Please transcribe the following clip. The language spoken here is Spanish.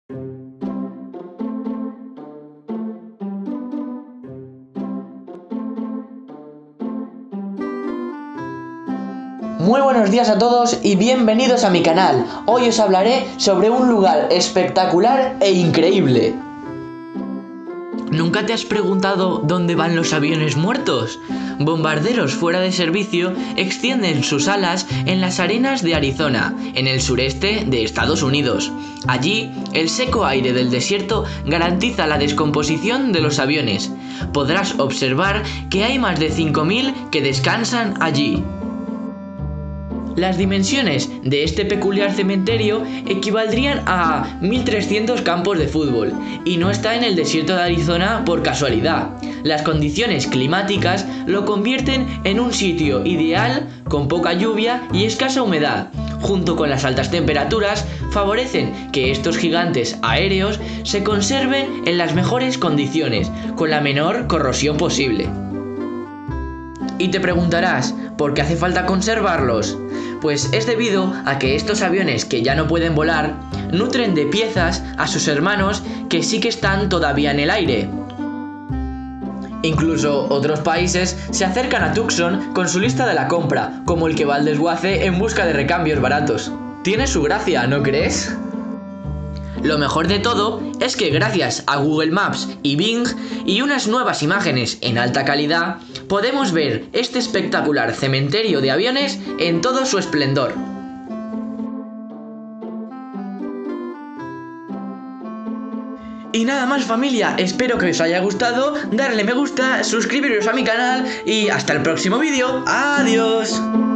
Muy buenos días a todos y bienvenidos a mi canal. Hoy os hablaré sobre un lugar espectacular e increíble. ¿Nunca te has preguntado dónde van los aviones muertos? Bombarderos fuera de servicio extienden sus alas en las arenas de Arizona, en el sureste de Estados Unidos. Allí, el seco aire del desierto garantiza la descomposición de los aviones. Podrás observar que hay más de 5.000 que descansan allí. Las dimensiones de este peculiar cementerio equivaldrían a 1.300 campos de fútbol, y no está en el desierto de Arizona por casualidad. Las condiciones climáticas lo convierten en un sitio ideal con poca lluvia y escasa humedad. Junto con las altas temperaturas, favorecen que estos gigantes aéreos se conserven en las mejores condiciones, con la menor corrosión posible. Y te preguntarás, ¿por qué hace falta conservarlos? Pues es debido a que estos aviones que ya no pueden volar, nutren de piezas a sus hermanos que sí que están todavía en el aire. Incluso otros países se acercan a Tucson con su lista de la compra, como el que va al desguace en busca de recambios baratos. Tiene su gracia, ¿no crees? Lo mejor de todo es que gracias a Google Maps y Bing y unas nuevas imágenes en alta calidad, podemos ver este espectacular cementerio de aviones en todo su esplendor. Y nada más, familia, espero que os haya gustado, darle me gusta, suscribiros a mi canal y hasta el próximo vídeo. ¡Adiós!